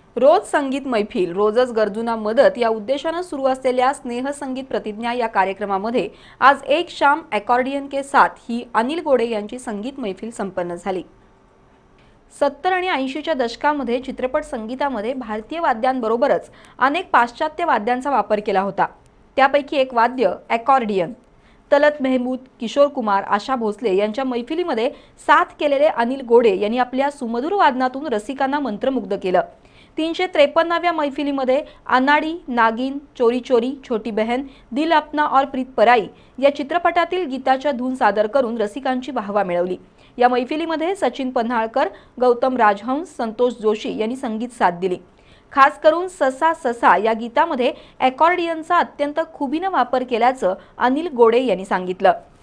रोज संगीत मैफिल रोजच गरजूंना मदत या उद्देशाने सुरू असलेल्या स्नेह संगीत प्रतिज्ञा या कार्यक्रमामध्ये आज एक शाम अकॉर्डियन के साथ ही अनिल गोडे यांची संगीत मैफिल संपन्न झाली। 70 आणि 80च्या दशकामध्ये चित्रपट संगीतामध्ये भारतीय वाद्यांबरोबरच अनेक पाश्चात्य वाद्यांचा वापर केला होता। त्यापैकी एक वाद्य अकॉर्डियन। तलत महमूद, किशोर कुमार, आशा भोसले यांच्या मैफिलीमध्ये साथ केलेले अनिल गोडे यांनी आपल्या सुमधुर वादनातून रसिकांना मंत्रमुग्ध केलं। 353व्या मैफिलीमध्ये अनाड़ी, नागिन, चोरी चोरी, छोटी बहन, दिल अपना और प्रीत पराई या चित्रपटातील गीताच्या धून सादर करून रसिकांची वाहवा मिळवली। या मैफिलीमध्ये सचिन पन्हाळकर, गौतम राजहंस, संतोष जोशी यांनी संगीत साथ दिली। खास करून ससा ससा या गीतामध्ये अकॉर्डियनचा अत्यंत खुबीने वापर केल्याचं अनिल गोडे यांनी सांगितलं।